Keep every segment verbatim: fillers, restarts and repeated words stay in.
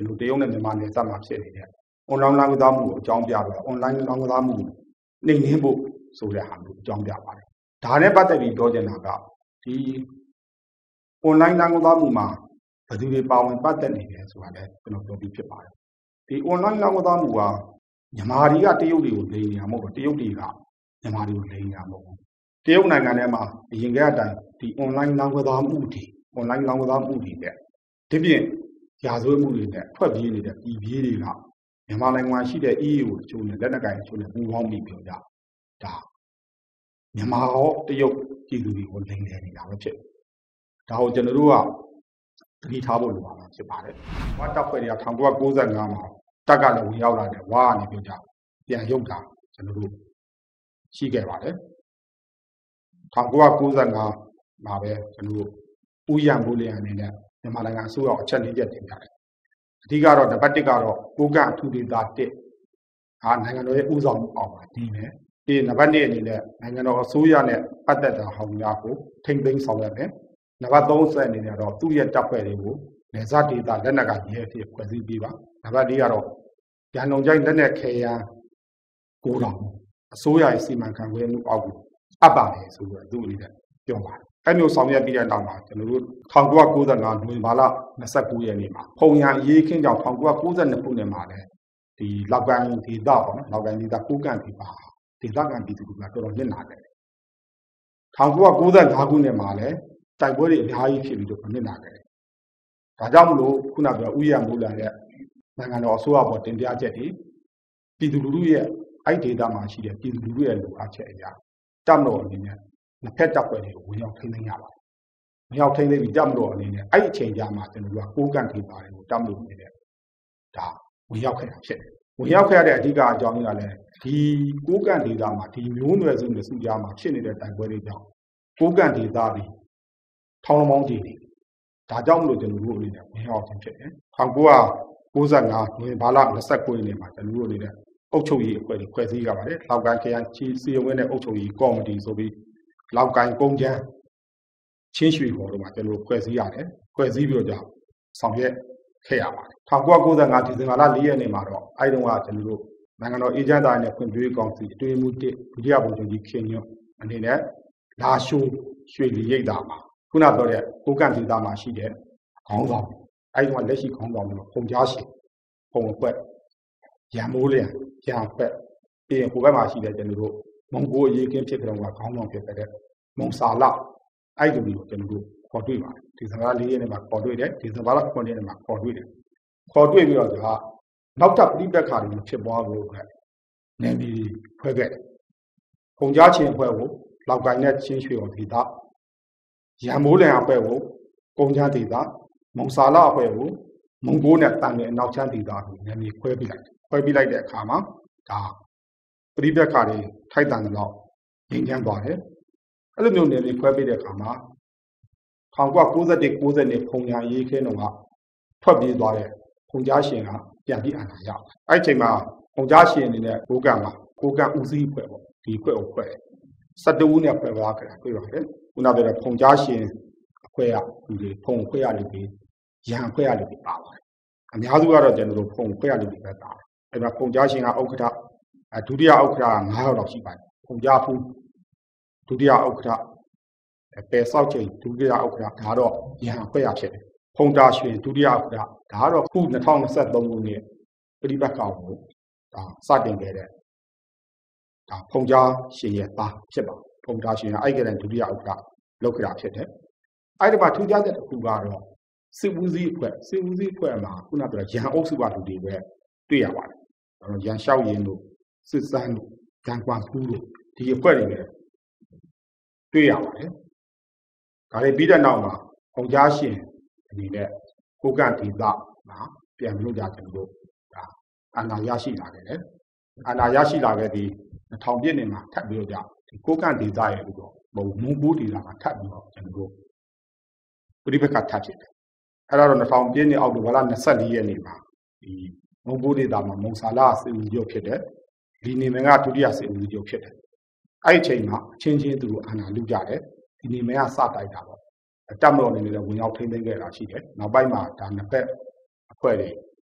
ကျွန်တော်တရုတ်နဲ့မြန်မာနယ်စပ်မှာဖြစ်နေတဲ့ online လောင်းကစားမှုကိုအကြောင်းပြပြီး online လောင်းကစားမှုနှိမ်နင်းဖို့ဆိုတဲ့ဟာမျိုးအကြောင်းပြပါတယ်။ဒါနဲ့ပတ်သက်ပြီးပြောချင်တာကဒီ online လောင်းကစားမှုမှာဘယ်သူတွေပါဝင်ပတ်သက်နေတယ်ဆိုတာလည်းကျွန်တော်ပြောပြီးဖြစ်ပါတယ်။ဒီ online လောင်းကစားမှုကမြန်မာတွေကတရုတ်တွေကိုလိမ်နေတာမဟုတ်ဘူးတရုတ်တွေကမြန်မာတွေကိုလိမ်နေတာမဟုတ်ဘူး။တရုတ်နိုင်ငံထဲမှာအရင်ကအတိုင်းဒီ online လောင်းကစားမှုတွေ online လောင်းကစားမှုတွေနဲ့ဒီပြင်ရာဇဝတ်မှုတွေနဲ့ထွက်ပြေးနေတဲ့ပြည်ပြေးတွေကမြန်မာနိုင်ငံရှိတဲ့ E U အချို့နဲ့လက်နက်ကိုင်အချို့နဲ့ပူးပေါင်းပြီးပြောကြဒါမြန်မာရောတရုတ်ပြည်သူတွေကိုလိမ်လည်နေတာပဲဖြစ်ဒါကိုကျွန်တော်တို့ကသတိထားဖို့လိုပါမှာဖြစ်ပါတယ်။ဝါတပ်ဖွဲ့တွေက၁၉၉၅မှာတပ်ကလည်းဝင်ရောက်လာတယ်ဝါကနေပြောကြပြန်ရုပ်တာကျွန်တော်တို့ရှိခဲ့ပါတယ်။၁၉၉၅မှာပဲကျွန်တော်တို့ဥယျာဉ်ဘိုးလျံအနေနဲ့မြန်မာနိုင်ငံအစိုးရအချက်လေးချက်တင်ပြတယ်အဓိကတော့နံပါတ်တစ်ကတော့ကိုကန့်အထူးဒေသတစ်ဟာနိုင်ငံတော်ရဲ့ဥဆောင်မှုအောင်ပါဒီမယ်ဒီနံပါတ်နှစ်အနေနဲ့နိုင်ငံတော်အစိုးရနဲ့ပတ်သက်တာဟောင်းများကိုထိမ့်သိမ်းဆောင်ရွက်မယ်နံပါတ်သုံးဆက်အနေနဲ့တော့သူ့ရဲ့တပ်ဖွဲ့တွေကိုနယ်စပ်ဒေသလက်နက်ကရဲအဖြစ်ဖွဲ့စည်းပေးပါနံပါတ်လေးကတော့ရန်ကုန်ကျိုင်းလက်နက်ခဲယမ်းကိုတော်အစိုးရရဲ့စီမံခန့်ခွဲမှုအောက်ကိုအပ်ပါတယ်ဆိုတော့သူ့အနေနဲ့ပြောပါတယ်အဲ့မျိုးဆောင်ရွက်ပြီးတဲ့နောက်မှာကျွန်တော်တို့၁၉၉၅နိုဝင်ဘာလ၂၉ရက်နေ့မှာပုံရန်အရေးခင်းကြောင့်၁၉၉၂ခုနှစ်မှာလည်းဒီလောက်ကိုင်းဒေသပေါ့နော်လောက်ကိုင်းဒေသကိုကန့်ဒေသဒေသခံပြည်သူတွေကတော်တော်ညှဉ်းလာတယ်၁၉၉၅ခုနှစ်မှာလည်းတိုက်ပွဲတွေအများကြီးဖြစ်ပြီးတော့ညှဉ်းလာတယ်ဒါကြောင့်မလို့ခုနကပြောဥယျာဉ်မိုးလာတဲ့နိုင်ငံတော်အစိုးရပေါ်တင်ပြချက်တွေပြည်သူလူထုရဲ့အဲ့ဒေသမှာရှိတဲ့ပြည်သူလူထုရဲ့လိုအပ်ချက်အရာတပ်မတော်အနေနဲ့နှစ်ဖက်တပ်ဖွဲ့တွေကိုဝင်ရောက်ထိန်းသိမ်းရပါတယ်။ဝင်ရောက်ထိန်းသိမ်းပြီးတပ်မတော်အနေနဲ့အဲ့ဒီအချိန်ကြာမှကျွန်တော်တို့ကကိုးကန့်ဒေသတွေကိုတပ်မတော်အနေနဲ့ဒါဝင်ရောက်ခဲ့တာဖြစ်တယ်။ဝင်ရောက်ခဲ့ရတဲ့အဓိကအကြောင်းကြီးကလည်းဒီကိုးကန့်ဒေသမှာဒီမျိုးနွယ်စုနဲ့စုကြားမှာဖြစ်နေတဲ့တိုင်ပွဲတွေကြောင့်ကိုးကန့်ဒေသပြီးထောင်းပေါင်းကြီးတွေဒါကြောင့်မလို့ကျွန်တော်တို့အနေနဲ့ဝင်ရောက်ခြင်းဖြစ်တယ်။၁၉၉၅နိုဝင်ဘာလ၂၉ရက်နေ့မှာကျွန်တော်တို့အနေနဲ့အုပ်ချုပ်ရေးအဖွဲ့တွေဖွဲ့စည်းရပါတယ်။လောက်ကိုင်းခရိုင်ချီစီရင်ဝင်းနဲ့အုပ်ချုပ်ရေးကော်မတီဆိုပြီးလောက်ကိုင်းကုန်းချမ်းချင်းရွှေဘော်တို့မှာကျွန်တော်ဖွဲ့စည်းရတယ်ဖွဲ့စည်းပြီးတော့ဆောင်ရွက်ခဲ့ရပါတယ်၁၉၉၅ဒီဇင်ဘာလ၄ရက်နေ့မှာတော့အဲဒီတုန်းကကျွန်တော်တို့နိုင်ငံတော်အေဂျင့်တာနဲ့ဖွံ့ဖြိုးရေးကောင်စီအတွင်းမှုတစ်ဒုတိယဗိုလ်ချုပ်ကြီးခင်ညွန့်အနေနဲ့လာရှိုးရွှေလီရိပ်သာမှာခုနပြောတဲ့ကိုကန့်ဒေသမှာရှိတဲ့ခေါင်းဆောင်အဲဒီတုန်းကလက်ရှိခေါင်းဆောင်တွေပုံကြားရှင်ပုံအဖွဲ့ရန်မိုးလျံရန်ဖက်ပြီးရင်ဟိုဘက်မှာရှိတဲ့ကျွန်တော်တို့မုံကိုအရေးကင်းဖြစ်တဲ့ကောင်ကခေါင်းဆောင်ဖြစ်တဲ့မုံစာလအဲ့ဒီလိုကျွန်တော်တို့ခေါ်တွေ့ပါတယ်ဒီဇင်ဘာလ၄ရက်နေ့မှာခေါ်တွေ့တယ်ဒီဇင်ဘာလ၉ရက်နေ့မှာခေါ်တွေ့တယ်ခေါ်တွေ့ပြီးတော့ကနောက်ထပ်ပြိပက္ခတွေဖြစ်ပွားဖို့အတွက်နေပြီးဖွဲ့ခဲ့တယ်ပုံကြားချင်းအဖွဲ့ကိုလောက်ကိုင်းနဲ့ချင်းရွှေတော်ဒေသရန်မိုးလျံအဖွဲ့ကိုပုံကြားဒေသမုံစာလအဖွဲ့ကိုမုံကိုနဲ့တန်ငယ်အနောက်ချမ်းဒေသကိုနေပြီးခွဲပြလိုက်ခွဲပြလိုက်တဲ့အခါမှာဒါပြိပက္ခတွေထိုက်တန်တဲ့လောက်ငြိမ်းချမ်းသွားတယ်အဲ့လိုမျိုးနေပြီးခွဲပေးတဲ့အခါမှာ၁၉၉၁ ၉၂ဖုန်ညာရေးခဲတော့ကထွက်ပြေးသွားတဲ့ဖုန်ကြားရှင်ကပြန်ပြီးအာဏာရအဲ့ဒီအချိန်မှာဖုန်ကြားရှင်အနေနဲ့ကိုကန့်မှာကိုကန့်ဦးစီးအဖွဲ့ပေါ့ဒီအဖွဲ့ကိုဖွဲ့၁၁ဦးနဲ့ဖွဲ့သွားကြတာတွေ့ပါတယ်ခုနပြောတဲ့ဖုန်ကြားရှင်အဖွဲ့ကလူတွေဖုန်အဖွဲ့ရလူတွေရန်အဖွဲ့ရလူတွေပါပါတယ်အများစုကတော့ကျွန်တော်တို့ဖုန်အဖွဲ့ရလူတွေပဲတာအဲ့မှာဖုန်ကြားရှင်ကဥက္ကဋ္ဌဒုတိယဥက္ကဋ္ဌက၅ယောက်လောက်ရှိပါတယ်ဖုန်ကြားဖူးဒုတိယဥက္ကဋ္ဌပယ်ဆောက်ချိန်ဒုတိယဥက္ကဋ္ဌဒါတော့ရန်အဖွဲ့ရဖြစ်တယ်ဖုန်တာရွှေဒုတိယဥက္ကဋ္ဌဒါတော့ခု၂၀၂၃ခုနှစ်ပြိပက္ခကိုဒါစတင်ခဲ့တဲ့ဒါဖုန်ကြားရှင်ရဲ့သားဖြစ်ပါဖုန်တာရှင်ကအဲ့ကလေးဒုတိယဥက္ကဋ္ဌလောက်ကြတာဖြစ်တယ်အဲ့ဒီမှာထူးခြားတဲ့တစ်ခုကတော့စစ်ဦးစီးအဖွဲ့စစ်ဦးစီးအဖွဲ့မှာခုနကပြောရန်အုပ်စုပါလူတွေပဲတွေ့ရပါတယ်ရန်လျှောက်ရင်တို့စစ်စမ်းတို့ရန်ကွန်ဖူးတို့ဒီအဖွဲ့တွေပဲတွေ့ရပါတယ်ဒါတွေပြီးတဲ့နောက်မှာဖုန်ကြားရှင်အနေနဲ့ကိုကန့်ဒေသမှာပြန်လို့ကြကျွန်တော်တို့ဒါအာဏာရရှိလာခဲ့တယ်အာဏာရရှိလာခဲ့ပြီး၂၀၀၀ပြည့်နှစ်မှာထပ်ပြီးတော့ကြဒီကိုကန့်ဒေသရဲ့ပြီးတော့မုံမုံကိုဒေသမှာထပ်ပြီးတော့ကျွန်တော်တို့ပြိပက္ခထပ်ဖြစ်တယ်အဲ့ဒါတော့၂၀၀၀ပြည့်နှစ်အောက်တိုဘာလ၂၄ရက်နေ့မှာဒီမုံကိုဒေသမှာမုံစာလစစ်ဦးချုပ်ဖြစ်တယ်ဒီနေမင်းကဒုတိယစစ်ဦးချုပ်ဖြစ်တယ်အဲ့ဒီအချိန်မှာအချင်းချင်းသူတို့အာဏာလုကြတယ်ဒီနေမင်းကစတိုက်တာပေါ့တပ်မတော်အနေနဲ့ဝင်ရောက်ထိန်းသိမ်းခဲ့တာရှိတယ်နောက်ပိုင်းမှာဒါနှစ်ဖက်အဖွဲ့တွေ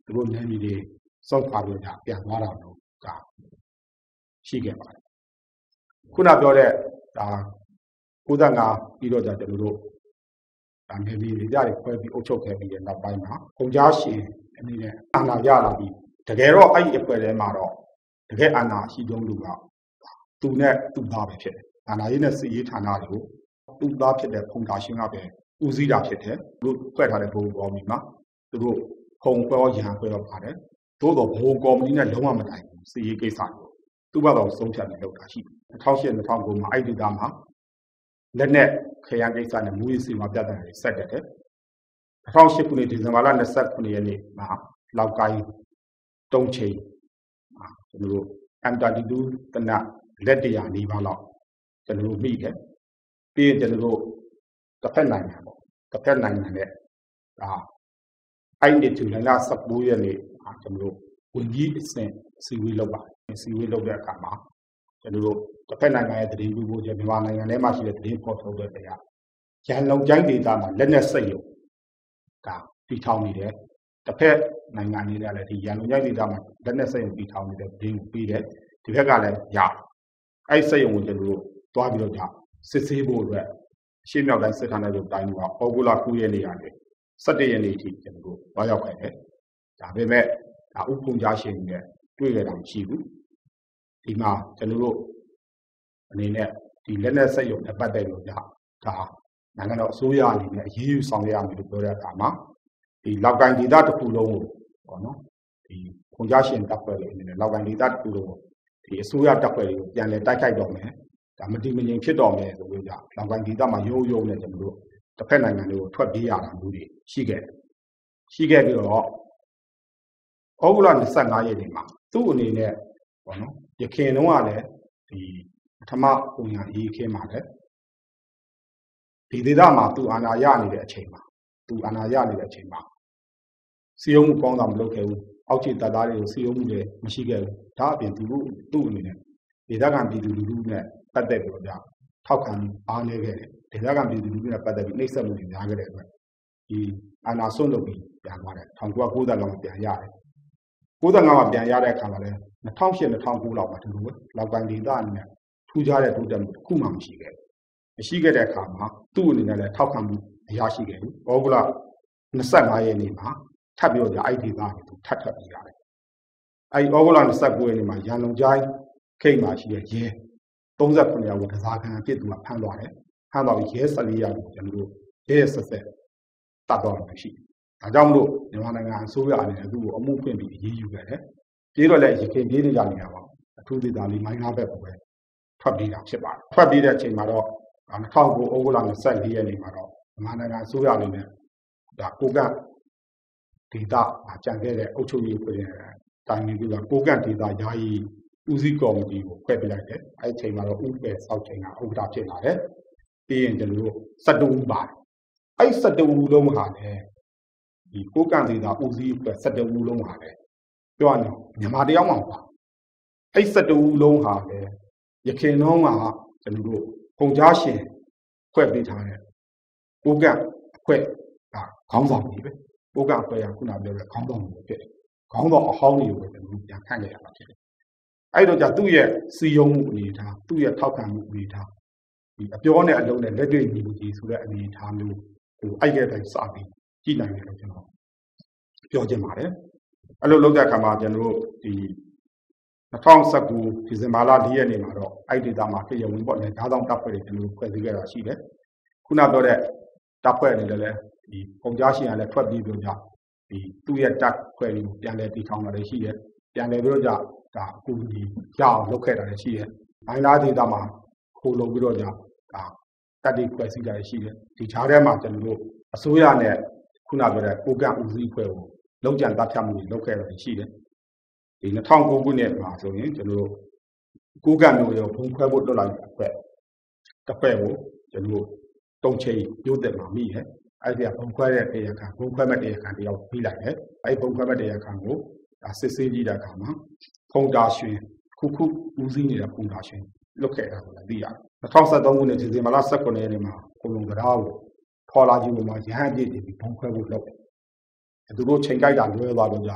သူတို့နယ်မြေတွေစောက်ပါလို့ဒါပြန်သွားတာလို့ဒါရှိခဲ့ပါတယ်ခုနပြောတဲ့ဒါကိုးငါပြီးတော့ကျွန်တော်တို့ဒါနယ်မြေတွေကြတွေခွဲပြီးအုပ်ချုပ်ခဲ့ပြီးတဲ့နောက်ပိုင်းမှာကုန်ကြားရှင်အနေနဲ့အာဏာရလာပြီးတကယ်တော့အဲ့ဒီအဖွဲ့ထဲမှာတော့တကယ်အာဏာရှိဆုံးလူကသူနဲ့သူ့သားပဲဖြစ်တယ်အာဏာရေးနဲ့စစ်ရေးဌာနတွေကိုသူ့သားဖြစ်တဲ့ဖုန်ဒါရှင်ကပဲဦးစီးတာဖြစ်တယ်သူတို့ဖွဲ့ထားတဲ့ဘုံကော်မတီမှာသူတို့ခုံခွဲရောရန်ခွဲရောပါတယ်သို့တော့ဘုံကော်မတီနဲ့လုံးဝမတိုင်ဘူးစစ်ရေးကိစ္စတွေသူ့ဘက်တော့ဆုံးဖြတ်နေလောက်တာရှိတယ်၂၀၀၈ ၂၀၀၉မှာအဲ့ဒီဒေသမှာလက်နဲ့ခရမ်းကိစ္စနဲ့မူရေးစီမံပြဿနာတွေဆက်တက်တယ်၂၀၀၈ခုနှစ်ဒီဇင်ဘာလ၂၉ရက်နေ့မှာလောက်ကိုင်းတုံးချိန်ကျွန်တော်တို့ အမ် သirty two တနက်လက်တရာနီးပါးလောက်ကျွန်တော်တို့မိတယ်ပြီးရင်ကျွန်တော်တို့တစ်ဖက်နိုင်ငံပေါ့တစ်ဖက်နိုင်ငံနဲ့ဒါအဲ့ဒီတူလလ၁၉ရက်နေ့ကျွန်တော်တို့ဝန်ကြီးအဆင့်စီဝေးလုပ်ပါတယ်စီဝေးလုပ်တဲ့အခါမှာကျွန်တော်တို့တစ်ဖက်နိုင်ငံရဲ့တည်င်းမှုကျမြန်မာနိုင်ငံထဲမှာရှိတဲ့တည်င်းဖော်ထုတ်တဲ့တရားရန်လုံကျိုင်းဒေသမှာလက်နက်စိတ်ရုံဒါတည်ထောင်နေတယ်တစ်ဖက်နိုင်ငံတွေကလည်းဒီရန်လုံကျိုင်းဒေသမှာလက်နက်စိတ်ရုံတည်ထောင်နေတဲ့တည်င်းကိုပြီးတယ်ဒီဘက်ကလည်းရအဲ့စိတ်ရုံကိုကျွန်တော်တို့တွားပြီးတော့ဒါစစ်ဆေးဖို့အတွက်ရှေ့မြောက်တိုင်းစစ်ဌာနချုပ်တိုင်းကဩဂုတ်လ၉ရက်နေ့ကနေ၁၁ရက်နေ့ထိကျွန်တော်တို့တွားရောက်ခဲ့တယ်ဒါပေမဲ့ဒါဥပုံကြားရှင်တွေတွေ့ရတာမရှိဘူးဒီမှာကျွန်တော်တို့အနေနဲ့ဒီလက်နက်စိတ်ရုံနဲ့ပတ်သက်လို့ဒါဒါနိုင်ငံတော်အစိုးရအနေနဲ့အရေးယူဆောင်ရွက်ရမယ်လို့ပြောတဲ့အခါမှာဒီလောက်ကိုင်းဒေသတစ်ခုလုံးကိုပေါ့နော်ဒီခွန်ကြားရှင်တပ်ဖွဲ့တွေအနေနဲ့လောက်ကိုင်းဒေသတစ်ခုလုံးကိုဒီအစိုးရတပ်ဖွဲ့တွေကိုပြန်လည်တိုက်ခိုက်တော့မယ်ဒါမတိမငြိမ်ဖြစ်တော့မယ်ဆိုလို့ဒါလောက်ကိုင်းဒေသမှာရိုးရိုးနဲ့ကျွန်တော်တို့တစ်ဖက်နိုင်ငံတွေကိုထွက်ပြေးရတာမျိုးတွေရှိခဲ့တယ်ရှိခဲ့ပြီးတော့ဩဂုတ်လ၂၅ရက်နေ့မှာသူ့အနေနဲ့ပေါ့နော်ရခင်တုန်းကလည်းဒီပထမပုံရရေးခင်းမှာလည်းဒီဒေသမှာသူအာဏာရနေတဲ့အချိန်မှာသူအာဏာရနေတဲ့အချိန်မှာစီယုံမှုကောင်းတာမလုပ်ခဲ့ဘူးအောက်ခြေတပ်သားတွေကိုစီယုံမှုတွေမရှိခဲ့ဘူးဒါအပြင်သူတို့သူ့အနေနဲ့ဒေသခံပြည်သူလူထုနဲ့ပတ်သက်ပြီးတော့ကြာထောက်ခံအားနည်းခဲ့တယ်ဒေသခံပြည်သူလူထုနဲ့ပတ်သက်ပြီးနှိပ်စက်မှုတွေများခဲ့တဲ့အတွက်ဒီအာဏာဆွန့်လွတ်ပြီးပြန်သွားတယ်၁၉၉၅မှာပြန်ရတယ်၉၅မှာပြန်ရတဲ့အခါမှာလည်း၂၀၀၈ ၂၀၀၉လောက်မှာဒီလိုပဲလောက်ကိုင်းဒေသအနေနဲ့ထူးခြားတဲ့တိုးတက်မှုတစ်ခုမှမရှိခဲ့ဘူးမရှိခဲ့တဲ့အခါမှာသူ့အနေနဲ့လည်းထောက်ခံမှုမရရှိခဲ့ဘူးဩဂုတ်လ၂၅ရက်နေ့မှာထပ်ပြီးတော့အဲ့ဒီဒေသကိုသူထပ်ထပ်ပြီးရတယ်အဲ့ဒီဩဂုတ်လ၂၉ရက်နေ့မှာရန်လုံကျိုင်းခိတ်မှာရှိတဲ့ရဲ၃၇ယောက်ကိုတစားခံအဖြစ်သူကဖမ်းသွားတယ်ဖမ်းသွားပြီးရဲ၁၄ယောက်ကိုကျွန်တော်တို့ရဲဆက်ဆက်တတ်တော့မှရှိတယ်ဒါကြောင့်မလို့မြန်မာနိုင်ငံအစိုးရအနေနဲ့သူ့ကိုအမှုဖွင့်ပြီးအရေးယူခဲ့တယ်ပြေးတော့လည်းရခင်ပြေးနေကြနေတာပါအထူးဒေသလေးမိုင်းနာဘက်ကိုပဲထွက်ပြေးတာဖြစ်ပါတယ်ထွက်ပြေးတဲ့အချိန်မှာတော့၂၀၀၉ဩဂုတ်လ၂၄ရက်နေ့မှာတော့မြန်မာနိုင်ငံအစိုးရအနေနဲ့ဒါကိုကန့်ဒေသမှာကြံခဲ့တဲ့အုပ်ချုပ်ရေးအဖွဲ့တွေတိုင်နေပြီးတော့ကိုကန့်ဒေသယာယီဦးစီးကော်မတီကိုဖွဲ့ပြလိုက်တယ်အဲ့ဒီအချိန်မှာတော့ဥပဒေစောက်ချိန်ကဥက္ကဋ္ဌဖြစ်လာတယ်ပြီးရင်ကျွန်တော်တို့၁၁ဦးပါတယ်အဲ့၁၁ဦးလုံးဟာလည်းဒီကိုကန့်ဒေသဦးစီးအဖွဲ့၁၁ဦးလုံးဟာလည်းပြောရရင်မြန်မာတယောက်မှမပါအဲ့၁၁ဦးလုံးဟာလည်းရခင်တော့ကကျွန်တော်တို့ကုန်ကြားရှင်ဖွဲ့ပေးထားတဲ့ကိုကန့်အဖွဲ့ကခေါင်းဆောင်ကြီးပဲကိုကန့်အဖွဲ့ကခုနပြောတဲ့ခေါင်းဆောင်ကြီးဖြစ်တယ်ခေါင်းဆောင်အဟောင်းတွေကိုကျွန်တော်တို့ပြန်ခန့်ခဲ့ရတာဖြစ်တယ်အဲ့တော့じゃသူ့ရဲ့စီယုံမှုအနေထားသူ့ရဲ့ထောက်ခံမှုအနေထားဒီအပြောနဲ့အလုံးနဲ့လက်တွေ့ညီညီဆိုတဲ့အနေထားမျိုးဟိုအဲ့ကတည်းကစပြီးကြည့်နိုင်တယ်လို့ကျွန်တော်ပြောချင်ပါတယ်အဲ့လိုလုပ်တဲ့အခါမှာကျွန်တော်တို့ဒီ၂၀၁၉ဒီဇင်ဘာလ၄ရက်နေ့မှာတော့အဲ့ဒီဒေသမှာပြည်ဝင်ပေါ့လေဓာတ်ဆောင်တပ်ဖွဲ့တွေကျွန်တော်တို့ဖွဲ့စည်းခဲ့တာရှိတယ်ခုနပြောတဲ့တပ်ဖွဲ့တွေလည်းဒီကုန်ကြားရှင်ကလည်းထွက်ပြီးပြောကြဒီသူ့ရဲ့တပ်ဖွဲ့တွေကိုပြန်လည်တည်ထောင်တာလည်းရှိတယ်ပြန်လည်ပြောကြဒါအကူအညီရအောင်လုပ်ခဲ့တာလည်းရှိတယ်မိုင်းလားဒေသမှာခိုးလုံပြီးတော့ကြဒါတပ်တွေဖွဲ့စည်းတာလည်းရှိတယ်ဒီခြားထဲမှာကျွန်တော်တို့အစိုးရနဲ့ခုနပြောတဲ့ကိုကန့်ဦးစီးဖွဲ့ကိုလုံခြံတပ်ဖြတ်မှုတွေလုပ်ခဲ့တာရှိတယ်ဒီ၂၀၀၉ခုနှစ်မှာဆိုရင်ကျွန်တော်တို့ကိုကန့်မျိုးရောဘုံခွဲဖို့လွတ်လိုက်တဲ့အဖွဲ့တစ်ဖွဲ့ကိုကျွန်တော်တို့တုံးချိရိုးတက်မှာမိတယ်အဲ့ဒီကဘုံခွဲတဲ့တရားခံဘုံခွဲမဲ့တရားခံတယောက်ပြီးလိုက်တယ်အဲ့ဒီဘုံခွဲမဲ့တရားခံကိုဒါစစ်ဆေးကြည့်တဲ့အခါမှာဖုန်တာရွှင်ခုခုဦးစီးနေတဲ့ဖုန်တာရွှင်လွတ်ခဲ့တာကိုလည်းသိရတယ်၂၀၁၃ခုနှစ်ဒီဇင်ဘာလ၁၉ရက်နေ့မှာကိုလုံကရာကိုခေါ်လာကြည့်လို့မှရဟန်းပြည့်ပြီးဘုံခွဲဖို့လုပ်တယ်သူတို့ချိန်ကြိုက်တာလွဲသွားတော့ကြ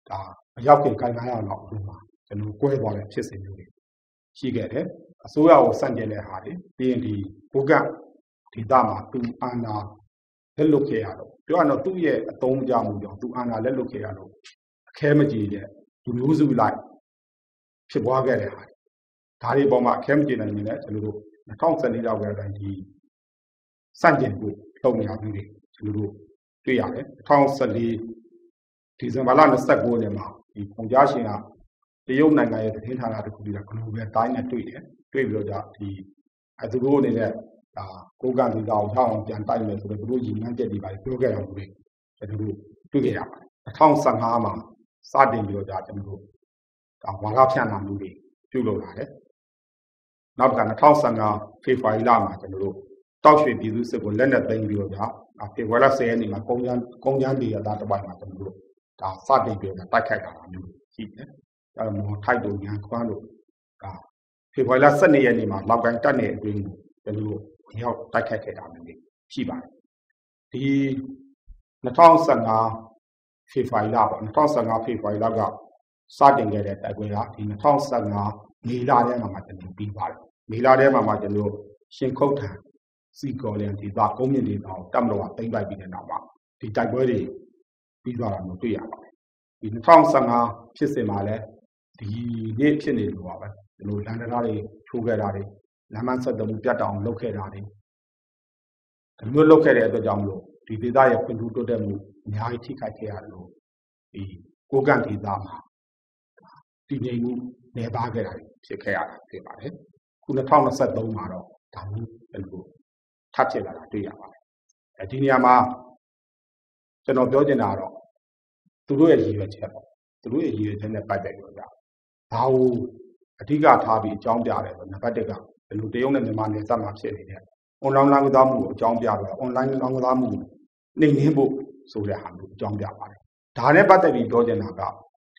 ဒါမရောက်ခင်ကိုင်ကားရအောင်အခုမှကျွန်တော်ကွဲသွားတဲ့ဖြစ်စဉ်မျိုးတွေရှိခဲ့တယ်အစိုးရကိုစန့်ကျင်တဲ့ဟာတွေပြီးရင်ဒီဘုကဒေသမှာသူအာဏာလက်လွတ်ခဲ့ရတော့ပြောရတော့သူ့ရဲ့အသုံးကြမှုကြောင့်သူအာဏာလက်လွတ်ခဲ့ရတော့အခဲမကြီးတဲ့လူမျိုးစုလိုက်ဖြစ်ပွားခဲ့တဲ့ဟာဒါတွေပေါ်မှာအခဲမကြီးနိုင်နေတယ်ကျွန်တော်တို့၂၀၁၄လောက်ကတည်းကဒီစန့်ကျင်ဖို့လုပ်နေရပြီကျွန်တော်တို့တွေ့ရတယ်၂၀၁၄ဒီဇင်ဘာလ၂၉ရက်မှာဒီပုံကြားရှင်ကတရုတ်နိုင်ငံရဲ့သတင်းဌာနတစ်ခုပြီးတော့ Global Time နဲ့တွေ့တယ်တွေ့ပြီးတော့ဒီအဲသူတို့အနေနဲ့ဒါကိုကံဒီကောင်ထောက်အောင်ပြန်တိုက်မယ်ဆိုတော့သူတို့ရည်မှန်းချက်တွေပါပြောခဲ့အောင်လို့ကျွန်တော်တို့တွေ့ခဲ့ရပါတယ်၂၀၁၅မှာစတင်ပြီးတော့ဒါကျွန်တော်တို့ဒါဝါရဖြန့်လာမှုတွေပြုလုပ်လာတယ်နောက်က၂၀၁၅ဖေဖော်ဝါရီလမှာကျွန်တော်တို့တောက်ရွှေပြည်သူစစ်ကိုလက်နက်သိမ်းပြီးတော့ဒါဖေဖော်ဝါရီလ၁၀ရက်နေ့မှာကုန်းချမ်းကုန်းချမ်းဒေသတစ်ပိုင်းမှာကျွန်တော်တို့ဒါစတင်ပြီးတော့တိုက်ခိုက်တာမျိုးရှိတယ်အဲတော့မော်ထိုက်တို့ညာခွန်းတို့ဒါဖေဖော်ဝါရီလ၁၂ရက်နေ့မှာလောက်ကိုင်းတက်နေအတွင်းကိုကျွန်တော်တို့ရောက်တိုက်ခိုက်ခဲ့တာမျိုးရှိပါတယ်ဒီ၂၀၁၅ဖေဖော်ဝါရီလပေါ့၂၀၁၅ဖေဖော်ဝါရီလကစတင်ခဲ့တဲ့တိုက်ပွဲကဒီ၂၀၁၅မေလထဲမှာမှကျွန်တော်ပြီးပါတယ်မေလထဲမှာမှကျွန်တော်ရှင်ခုတ်ထံစီကော်လန်ဒီပါကုန်းမြင့်ဒေသကိုတပ်မတော်ကသိမ်းပိုက်ပြီးတဲ့နောက်မှာဒီတိုက်ပွဲတွေပြီးသွားတာမျိုးတွေ့ရပါတယ်ဒီ၂၀၁၅ဖြစ်စဉ်မှာလည်းဒီနေ့ဖြစ်နေလို့ပါပဲကျွန်တော်လန်ဒနာတွေထိုးခဲ့တာတွေလမ်းမဆက်သွယ်မှုပြတ်တောင်လုပ်ခဲ့တာတွေဒီမျိုးလုပ်ခဲ့တဲ့အတွက်ကြောင့်မလို့ဒီဒေသရဲ့ဖွံ့ဖြိုးတိုးတက်မှုအများကြီးထိခိုက်ခဲ့ရတယ်လို့ဒီကိုကန့်ဒေသမှာတည်ငြိမ်မှုနေပါခဲ့တာဖြစ်ခဲ့ရတာဖြစ်ပါတယ်ခု၂၀၂၃မှာတော့ဒါမျိုးဘယ်လိုထပ်ဖြစ်လာတာတွေ့ရပါတယ်အဲဒီနေရာမှာကျွန်တော်ပြောချင်တာတော့သူတို့ရဲ့ရည်ရွယ်ချက်ပေါ့သူတို့ရဲ့ရည်ရွယ်ချက်နဲ့ပတ်သက်လို့ကြာဘာလို့အဓိကထားပြီးအကြောင်းပြတယ်ဆိုနံပါတ်တစ်ကဘယ်လိုတရုတ်နဲ့မြန်မာနယ်စပ်မှာဖြစ်နေတဲ့ online လောင်းကစားမှုကိုအကြောင်းပြတယ် online လောင်းကစားမှုနှိမ်နင်းဖို့ဆိုတဲ့ဟာမျိုးအကြောင်းပြပါတယ်ဒါနဲ့ပတ်သက်ပြီးပြောချင်တာကဒီ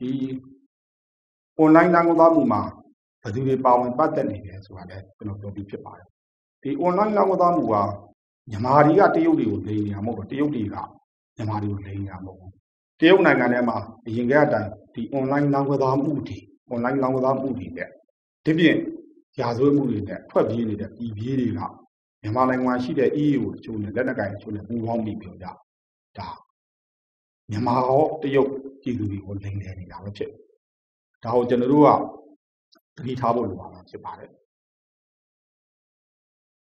online လောင်းကစားမှုမှာဘယ်သူတွေပါဝင်ပတ်သက်နေတယ်ဆိုတာလည်းကျွန်တော်ပြောပြီးဖြစ်ပါတယ်ဒီ online လောင်းကစားမှုကမြန်မာတွေကတရုတ်တွေကိုလိမ်နေတာမဟုတ်ဘူးတရုတ်တွေကမြန်မာတွေကိုလိမ်နေတာမဟုတ်ဘူးတရုတ်နိုင်ငံထဲမှာအရင်ကအတိုင်းဒီ online လောင်းကစားမှုတွေ online လောင်းကစားမှုတွေနဲ့ဒီပြင်ရာဇဝတ်မှုတွေနဲ့ထွက်ပြေးနေတဲ့ပြည်ပြေးတွေကမြန်မာနိုင်ငံမှာရှိတဲ့ E U တချို့နဲ့လက်နက်ကိုင်တချို့နဲ့ပူးပေါင်းပြီးပြောကြဒါမြန်မာရောတရုတ်ပြည်သူတွေကိုလိမ်နေနေတာပဲဖြစ်ဒါကိုကျွန်တော်တို့ကသတိထားဖို့လိုပါမှာဖြစ်ပါတယ်